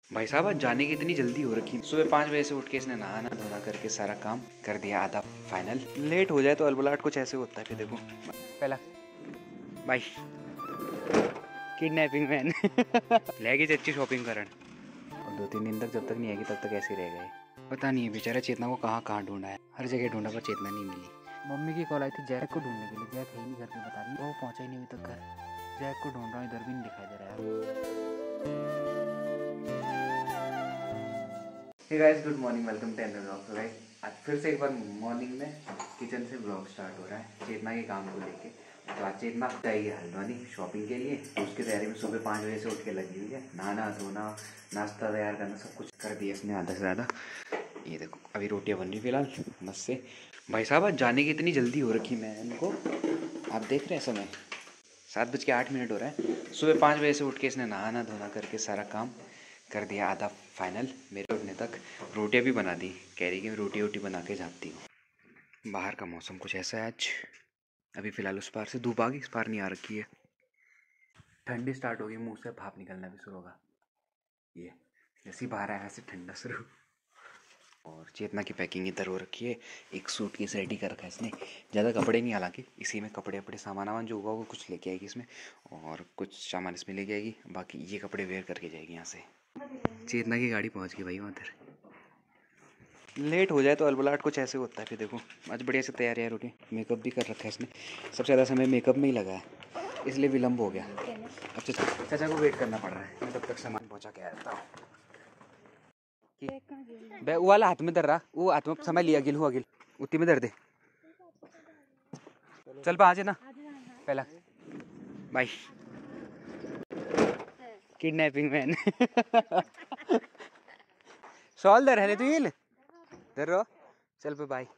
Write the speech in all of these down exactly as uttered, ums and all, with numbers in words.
भाई साहब आज जाने की इतनी जल्दी हो रखी। सुबह पाँच बजे से उठ के इसने नहाना धोना करके सारा काम कर दिया आधा फाइनल। लेट हो जाए तो अलबलाट कुछ ऐसे होता है। फिर देखो पहला भाई किडनैपिंग मैन लेगी अच्छी शॉपिंग करन और दो तीन दिन तक जब तक नहीं आएगी तब तक ऐसे रह गए। पता नहीं है बेचारा चेतना को कहाँ कहाँ ढूंढा है, हर जगह ढूंढा पर चेतना नहीं मिली। मम्मी की कॉल आई थी जैक को ढूंढने के लिए, जैक है ही नहीं घर पे, बता रही वो पहुंचा ही नहीं अभी तक घर। जैक को ढूंढ रहा हूँ, इधर भी नहीं दिखाई दे रहा है। Hey guys good morning, welcome to another vlog. Guys आज फिर से एक बार मॉर्निंग में किचन से व्लॉग स्टार्ट हो रहा है चेतना के काम को लेके। तो आज चेतना जाएगी हल्द्वानी शॉपिंग के लिए, तो उसकी तैयारी में सुबह पाँच बजे से उठ के लगी हुई है। नहाना धोना नाश्ता तैयार करना सब कुछ कर दिया इसने आधा से ज़्यादा। ये देखो अभी रोटियाँ बन रही फिलहाल मस्त से। भाई साहब आज जाने की इतनी जल्दी हो रखी मैं इनको, आप देख रहे हैं समय सात बज के आठ मिनट हो रहा है। सुबह पाँच बजे से उठ के इसने नहाना धोना करके सारा काम कर दिया आधा फाइनल। मेरे उठने तक रोटियां भी बना दी, कह रही कि मैं रोटी वोटी बना के जाती हूँ। बाहर का मौसम कुछ ऐसा है आज। अभी फ़िलहाल उस पार से धूप आ गई, इस पार नहीं आ रखी है। ठंडी स्टार्ट होगी, मुंह से भाप निकलना भी शुरू होगा। ये जैसे बाहर आया वैसे ठंडा शुरू। और चेतना की पैकिंग इधर हो रखी है, एक सूट की रेडी कर रखा है इसने। ज़्यादा कपड़े नहीं, हालांकि इसी में कपड़े अपड़े सामान वामान जो होगा वो कुछ लेके आएगी इसमें, और कुछ सामान इसमें लेके आएगी। बाकी ये कपड़े वेयर करके जाएगी यहाँ से। चेतना की गाड़ी पहुँच गई भाई वहाँ उधर। लेट हो जाए तो अलबलाट कुछ ऐसे होता है। फिर देखो आज बढ़िया से तैयार है रोटी, मेकअप भी कर रखा है इसने। सबसे ज़्यादा समय मेकअप में ही लगा है, इसलिए विलम्ब हो गया। अब चाचा चाचा को वेट करना पड़ रहा है, मैं तब तक सामान पहुँचा के आता हूँ। बे वो वाला हाथ में धर रहा, वो हाथ में समय लिया गिल हुआ गिल उतनी में धर दे। चल पा आज ना पहला भाई किडनैपिंग मैन सॉल दर है तू ये धर रो। चल पे भाई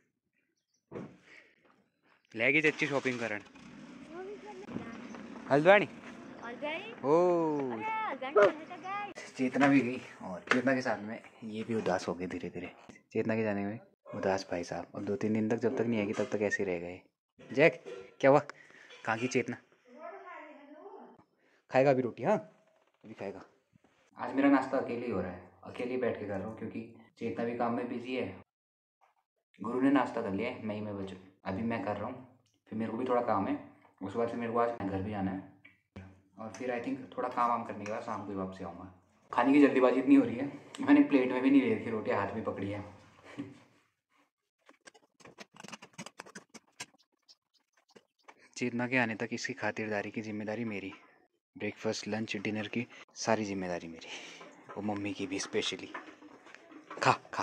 लेगी अच्छी शॉपिंग करन हल्द्वानी ओ। चेतना भी गई और चेतना के साथ में ये भी उदास हो गए धीरे धीरे। चेतना के जाने में उदास भाई साहब, और दो तीन दिन तक जब तक नहीं आएगी तब तक ऐसे रह गए। जैक क्या हुआ, कहाँ की चेतना? खाएगा अभी रोटी? हाँ अभी खाएगा। आज मेरा नाश्ता अकेले ही हो रहा है, अकेले ही बैठ के कर रहा हूँ क्योंकि चेतना भी काम में बिजी है। गुरु ने नाश्ता कर लिया है, मैं ही मैं बच अभी मैं कर रहा हूँ। फिर मेरे को भी थोड़ा काम है, उसके बाद फिर मेरे को आज घर भी जाना है, और फिर आई थिंक थोड़ा काम वाम करने के बाद शाम को ही वापस आऊँगा। खाने की जल्दीबाजी इतनी हो रही है, मैंने प्लेट में भी नहीं ले रखी रोटी, हाथ में पकड़ी है। चेतना के आने तक इसकी खातिरदारी की जिम्मेदारी मेरी, ब्रेकफास्ट लंच डिनर की सारी जिम्मेदारी मेरी, वो मम्मी की भी स्पेशली। खा खा।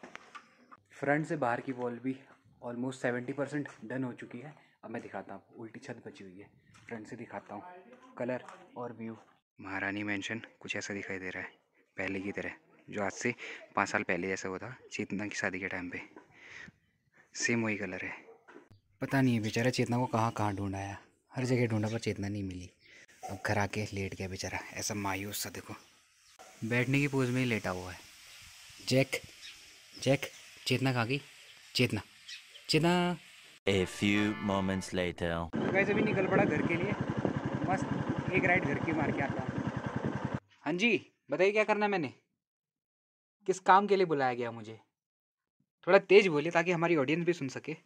फ्रंट से बाहर की वॉल भी ऑलमोस्ट सेवेंटी परसेंट डन हो चुकी है। अब मैं दिखाता हूँ, उल्टी छत बची हुई है, फ्रंट से दिखाता हूँ कलर और व्यू। महारानी मेंशन कुछ ऐसा दिखाई दे रहा है पहले की तरह, जो आज से पाँच साल पहले जैसा हुआ था चेतना की शादी के टाइम पे, सेम वही कलर है। पता नहीं है बेचारा चेतना को कहाँ कहाँ ढूंढा है, हर जगह ढूंढा पर चेतना नहीं मिली। अब घर आके लेट गया बेचारा ऐसा मायूस सा, देखो बैठने की पोज में ही लेटा हुआ है। जैक जैक चेतना कहाँ गई? Chetna Chetna. A few moments later. Guys अभी निकल पड़ा घर के लिए, मस्त एक राइड घर की मार के आता हूँ। हाँ जी बताइए क्या करना है, मैंने किस काम के लिए बुलाया गया मुझे? थोड़ा तेज बोलिए ताकि हमारी ऑडियंस भी सुन सके।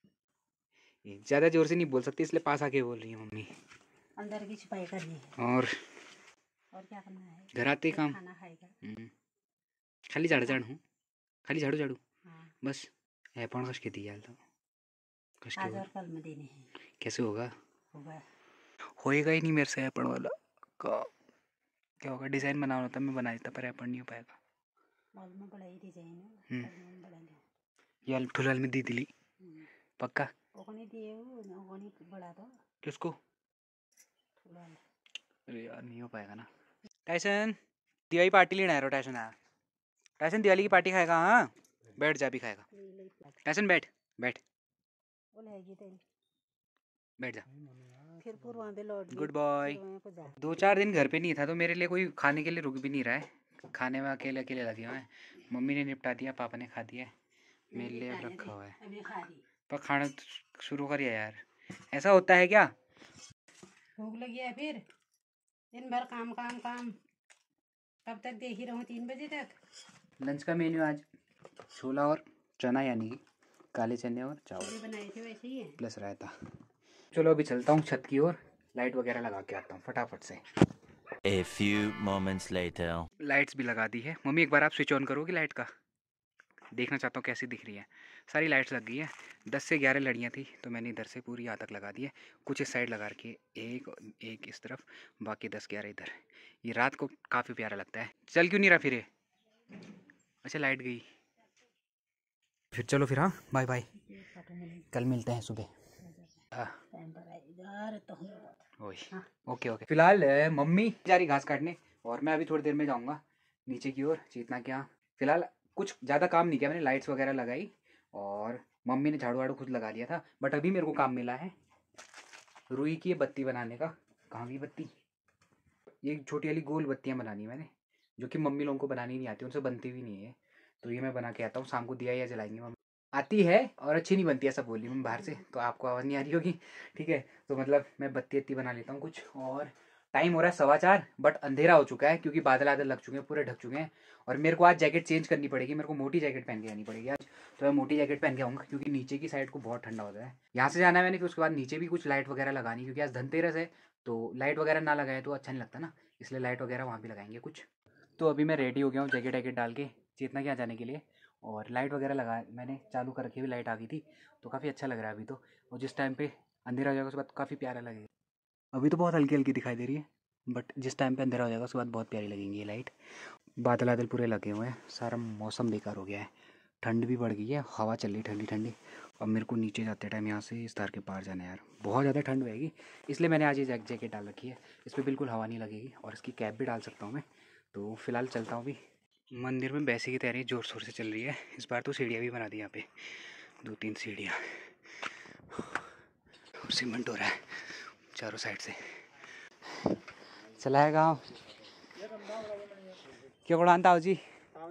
ज़्यादा जोर से नहीं बोल सकती इसलिए पास आके बोल रही है मम्मी। अंदर की छुपाई करनी है और और क्या करना है? घर आते काम खाना खाएगा खाली झाड़ू झाड़ू हूँ, खाली झाड़ू झाड़ू हाँ। बस है पौन कस के दिया तो कस के आज हो। और कल में देने हैं। कैसे होगा? होगा होएगा ही नहीं मेरे से ऐपण वाला का। क्या होगा, डिज़ाइन बनाना होता मैं बना देता पर ऐपण नहीं हो पाएगा। मॉल में बड़ा ही डिजाइन है, में बड़ा ले यार ठुलाल में दी दिली पक्का ओकनी दिए वो ना ओकनी बड़ा तो किसको? ठुलाल। अरे यार नहीं हो पाएगा ना। टाइसन दिवाली पार्टी लेना है रो। टाइसन आया, टाइसन दिवाली की पार्टी खाएगा? हाँ बैठ जा भी खाएगा। टाइसन बैठ बैठ वो लेगी तेरी बैठ जा। फिर पूर्वा पे लौट गुड बॉय। को जा। दो चार दिन घर पे नहीं था तो मेरे लिए कोई खाने के लिए रुक भी नहीं रहा है। खाने में अकेले अकेले लगे हुए हैं, मम्मी ने निपटा दिया, पापा ने खा दिया, मेरे लिए अब रखा हुआ है। अभी खा ली पर खाना तो शुरू करिए यार, ऐसा होता है क्या? भूख लगी है फिर दिन भर काम काम काम कब तक देख ही रहूँ? तीन बजे तक। लंच का मेन्यू आज छोला और चना, यानी कि काले चने और चावल जो बनाए थे वैसे ही है। प्लस रायता। चलो अभी चलता हूँ छत की ओर, लाइट वगैरह लगा के आता हूँ फटाफट से। A few moments later. Lights भी लगा दी है। मम्मी एक बार आप स्विच ऑन करोगे लाइट का? देखना चाहता हूँ कैसी दिख रही है। सारी लाइट्स लग गई है। दस से ग्यारह लड़ियाँ थी तो मैंने इधर से पूरी यहाँ तक लगा दी है। कुछ इस साइड लगा रखी है, एक एक इस तरफ, बाकी दस ग्यारह इधर। ये रात को काफ़ी प्यारा लगता है। चल क्यों नहीं रहा फिर ये? अच्छा लाइट गई फिर। चलो फिर, हाँ बाय बाय, कल मिलते हैं सुबह। हाँ। Okay okay. फिलहाल मम्मी जा रही घास काटने और मैं अभी थोड़ी देर में जाऊँगा नीचे की ओर चेतना के यहाँ। फिलहाल कुछ ज़्यादा काम नहीं किया मैंने, लाइट्स वगैरह लगाई और मम्मी ने झाड़ू वाड़ू खुद लगा लिया था। बट अभी मेरे को काम मिला है रुई की बत्ती बनाने का। कहाँ की बत्ती? ये छोटी वाली गोल बत्तियाँ बनानी मैंने, जो कि मम्मी लोगों को बनानी नहीं आती, उनसे बनती भी नहीं है। तो ये मैं बना के आता हूँ, शाम को दिया या जलाएंगे मम्मी। आती है और अच्छी नहीं बनती है, सब बोली मैं बाहर से, तो आपको आवाज़ नहीं आ रही होगी, ठीक है। तो मतलब मैं बत्ती अत्ती बना लेता हूँ कुछ। और टाइम हो रहा है सवा चार, बट अंधेरा हो चुका है क्योंकि बादल आदल लग चुके हैं, पूरे ढक चुके हैं। और मेरे को आज जैकेट चेंज करनी पड़ेगी, मेरे को मोटी जैकेट पहन के आनी पड़ेगी आज। तो मैं मोटी जैकेट पहन के आऊँगा क्योंकि नीचे की साइड को बहुत ठंडा होता है। यहाँ से जाना है मैंने, फिर उसके बाद नीचे भी कुछ लाइट वगैरह लगानी, क्योंकि आज धनतेरस है तो लाइट वगैरह ना लगाए तो अच्छा नहीं लगता ना, इसलिए लाइट वगैरह वहाँ भी लगाएंगे कुछ। तो अभी मैं रेडी हो गया हूँ जैकेट वैकेट डाल के चेतना के यहाँ जाने के लिए। और लाइट वगैरह लगा मैंने चालू कर रखी हुई, लाइट आ गई थी तो काफ़ी अच्छा लग रहा है अभी तो। और जिस टाइम पे अंधेरा हो जाएगा उसके बाद काफ़ी प्यारा लगेगा। अभी तो बहुत हल्की हल्की दिखाई दे रही है, बट जिस टाइम पे अंधेरा हो जाएगा उसके बाद बहुत प्यारी लगेंगी ये लाइट। बादल बादल पूरे लगे हुए हैं, सारा मौसम बेकार हो गया है, ठंड भी बढ़ गई है, हवा चल रही ठंडी ठंडी। और मेरे को नीचे जाते टाइम यहाँ से इस तार के पार जाना है यार, बहुत ज़्यादा ठंड रहेगी, इसलिए मैंने आज ये जैक जैकेट डाल रखी है। इस पर बिल्कुल हवा नहीं लगेगी और इसकी कैप भी डाल सकता हूँ मैं। तो फिलहाल चलता हूँ अभी मंदिर में। बैसे की तैयारी ज़ोर शोर से चल रही है, इस बार तो सीढ़ियाँ भी बना दी यहाँ पे, दो तीन सीढ़ियाँ, सीमेंट हो रहा है चारों साइड से। चला है गाँव क्या उड़ान ताऊ जी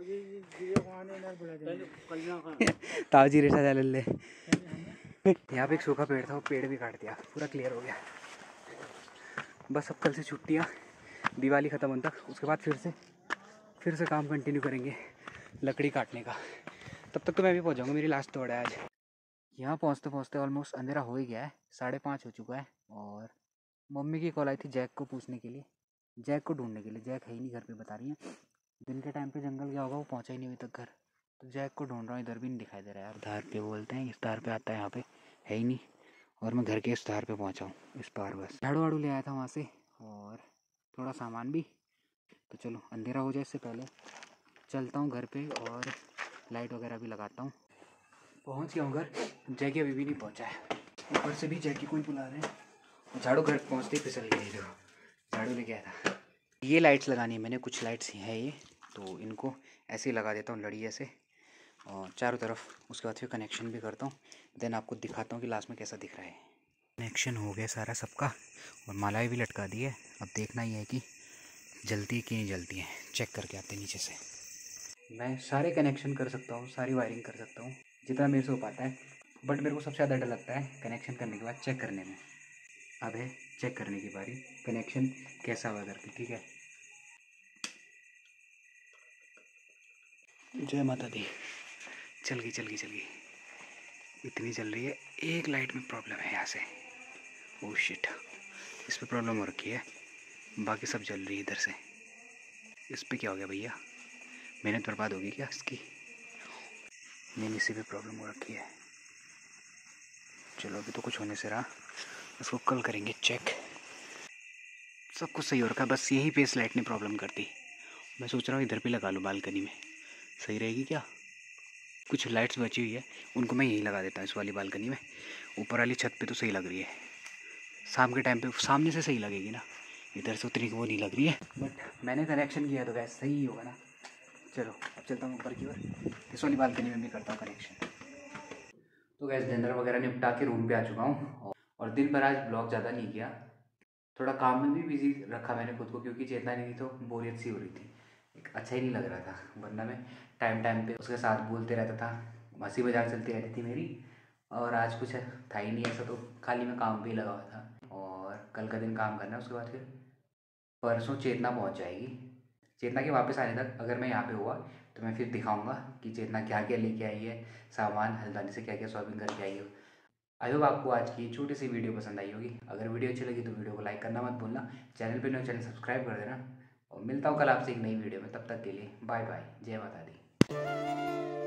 ताऊ जी रेशा चल ले। यहाँ पे एक सूखा पेड़ था, वो पेड़ भी काट दिया, पूरा क्लियर हो गया। बस अब कल से छुट्टियाँ, दिवाली ख़त्म होने तक, उसके बाद फिर से फिर से काम कंटिन्यू करेंगे लकड़ी काटने का। तब तक तो मैं भी पहुँच जाऊँगा, मेरी लास्ट दौड़ है आज। यहाँ पहुँचते पहुँचते ऑलमोस्ट अंधेरा हो ही गया है, साढ़े पाँच हो चुका है। और मम्मी की कॉल आई थी जैक को पूछने के लिए, जैक को ढूंढने के लिए। जैक है ही नहीं घर पे, बता रही है। दिन के टाइम पे जंगल गया होगा, वो पहुँचा ही नहीं अभी तक घर। तो जैक को ढूंढ रहा हूँ, इधर भी नहीं दिखाई दे रहा है यार। धार पे बोलते हैं, इस धार पे आता है, यहाँ पे है ही नहीं। और मैं घर के इस धार पे पहुँचा हूँ, इस पार बस। झाड़ू वाड़ू ले आया था वहाँ से और थोड़ा सामान भी। तो चलो अंधेरा हो जाए इससे पहले चलता हूँ घर पे और लाइट वगैरह भी लगाता हूँ। पहुँच गया हूँ घर, जैकी अभी भी नहीं पहुँचा है। ऊपर से भी जैकी को ही बुला रहे हैं। झाड़ू घर पहुँचते ही फिसल गई, देखो झाड़ू लेके आया था। ये लाइट्स लगानी है मैंने, कुछ लाइट्स हैं ये, तो इनको ऐसे ही लगा देता हूँ लड़ी ऐसे और चारों तरफ। उसके बाद फिर कनेक्शन भी करता हूँ, देन आपको दिखाता हूँ कि लास्ट में कैसा दिख रहा है। कनेक्शन हो गया सारा सबका और मालाएं भी लटका दी है। अब देखना ही है कि जलती है कि नहीं जलती है, चेक करके आते हैं नीचे से। मैं सारे कनेक्शन कर सकता हूँ, सारी वायरिंग कर सकता हूँ जितना मेरे से हो पाता है, बट मेरे को सबसे ज़्यादा डर लगता है कनेक्शन करने के बाद चेक करने में। अब है चेक करने की बारी, कनेक्शन कैसा हुआ करके, ठीक है। जय माता दी। चल गई चल गई चल गई, इतनी चल रही है। एक लाइट में प्रॉब्लम है यहाँ से, ओह शिट, इस पर प्रॉब्लम हो रखी है, बाकी सब जल रही है इधर से। इस पर क्या हो गया भैया, मेहनत बर्बाद होगी क्या इसकी? नहीं, इसी पे प्रॉब्लम हो रखी है। चलो अभी तो कुछ होने से रहा, इसको कल करेंगे चेक। सब कुछ सही हो रखा है, बस यहीं पे इस लाइट ने प्रॉब्लम कर दी। मैं सोच रहा हूँ इधर पे लगा लूँ बालकनी में, सही रहेगी क्या? कुछ लाइट्स बची हुई है, उनको मैं यहीं लगा देता हूँ इस वाली बालकनी में। ऊपर वाली छत पे तो सही लग रही है, शाम के टाइम पे सामने से सही लगेगी ना, इधर से उतनी वो नहीं लग रही है। बट मैंने कनेक्शन किया तो गैस सही ही होगा ना। चलो अब चलता हूँ ऊपर की ओर, इस वाली बालकनी में भी करता हूँ कनेक्शन। तो गैस डिनर वगैरह निपटा के रूम पे आ चुका हूँ और दिन भर आज ब्लॉग ज़्यादा नहीं किया, थोड़ा काम में भी बिजी रखा मैंने खुद को, क्योंकि चेतना नहीं थी तो बोरियत सी हो रही थी, एक अच्छा ही नहीं लग रहा था। वरना मैं टाइम टाइम पे उसके साथ बोलते रहता था, हंसी मजाक चलती रहती थी मेरी। और आज कुछ था ही नहीं ऐसा, तो खाली मैं काम पे ही लगा हुआ था। और कल का दिन काम करना है, उसके बाद फिर परसों चेतना पहुंच जाएगी, चेतना के वापस आने तक अगर मैं यहाँ पे हुआ तो मैं फिर दिखाऊंगा कि चेतना क्या क्या लेके आई है, सामान हल्द्वानी से क्या क्या शॉपिंग करके आई हो। आई होप आपको आज की छोटी सी वीडियो पसंद आई होगी। अगर वीडियो अच्छी लगी तो वीडियो को लाइक करना मत भूलना, चैनल पे नए चैनल सब्सक्राइब कर देना और मिलता हूँ कल आपसे एक नई वीडियो में। तब तक के लिए बाय बाय, जय माता दी।